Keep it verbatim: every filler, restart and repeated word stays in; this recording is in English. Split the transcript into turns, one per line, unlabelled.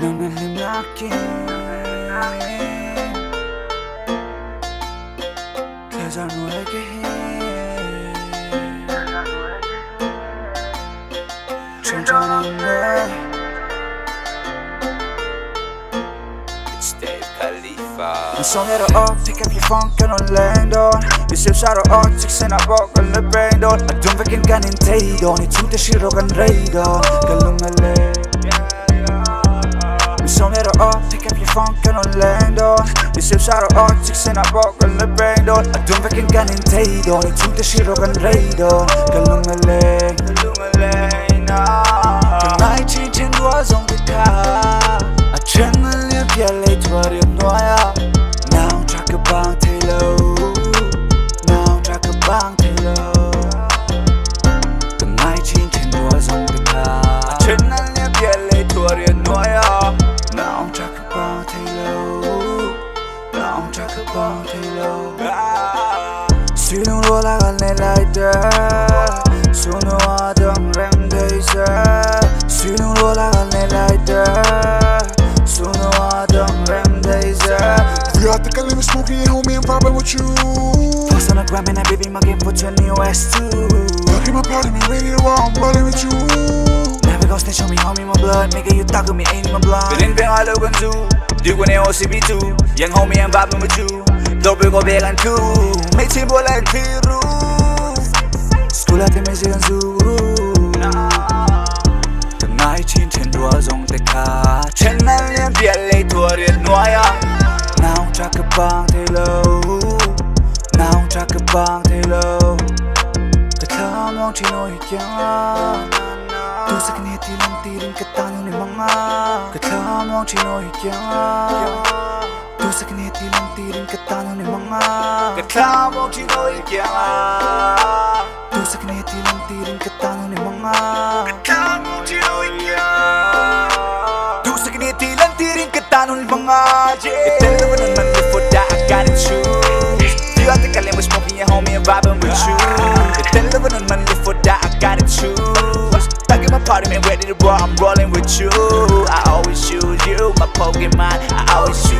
너는 눈앞길 그저 너에게 해 천천한데
It's Dave Califa.
내 손으로 up, pick up your phone, 켜놓은 랭돈 네 씹사로 up, 직선아 먹을 내 brain돈 어둠 밖엔 가는 태도 네 투대 쉬러 간 레이더 갈롱할래 내 손으로 up, pick up your phone, 켜놓은 랭돈 네 씹사로 up, 직선아 먹을 내 brain돈 어둠 밖엔 가는 태도 네 투대 쉬러 간 레이더 갈롱할래 나의 친친과 성득하 adrenaline 별에 투어린 너야 Now track a bang tailor Now track a bang tailor 그 나의 친친과 성득하 adrenaline 별에 투어린 너야 Now track a bang tailor Now track a bang tailor 수능으로 올라간 내 라이더 순호하던 램데이즈 수능으로 올라간 내 라이더 순호하던 램데이즈
We out the Califa smoking, yeah, homie, I'm vibing with you.
Post on the gram and I baby, my game for twenty O S two.
Lucky my party, me ready to roll, I'm rolling with you.
Never gon' snitch on me, homie, my blood. Nigga, you thug with me, ain't my blood.
그린 뱅하려고 두 들고 내 오십이 두 Young homie, I'm vibing with you. 더블 고백한 투 매치 볼란 트루
School at the music and Zuru. The night change and was on the car.
adrenaline 별에 투어린 너야
Now track a bang tailor Now track a bang tailor 그 탐험치 너의 경 두 세컨 헤티랑 뛰는 그 따누는 망아 그 탐험치 너의 경 두 세컨 헤티랑 뛰는 그 따누는 망아
그 탐험치 너의 경
두 세컨 헤티랑 뛰는 그 따누는 망아
그 탐험치 너의 경 두 세컨 헤티랑 뛰는 그 따누는 망아 이때는 난 before that I gotta choose You out the Califa smoking, yeah, homie, I'm vibing with you 이때는 난 before that I gotta choose Back in my party, man, ready to roll, I'm rolling with you I always choose you, my Pokemon I always choose